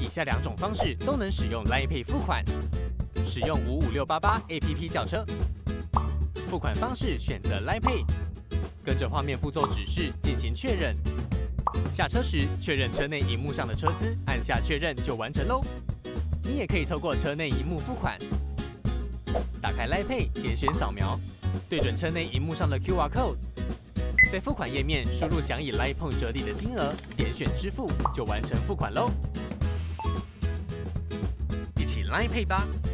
以下2种方式都能使用 Line Pay 付款：使用55688 APP 叫车。付款方式选择 Line Pay， 跟着画面步骤指示进行确认。下车时确认车内荧幕上的车资，按下确认就完成喽。你也可以透过车内荧幕付款。打开 Line Pay， 点选扫描，对准车内荧幕上的 QR code。在付款页面输入想以 Line Point 折抵的金额，点选支付就完成付款喽。一起 Line Pay 吧！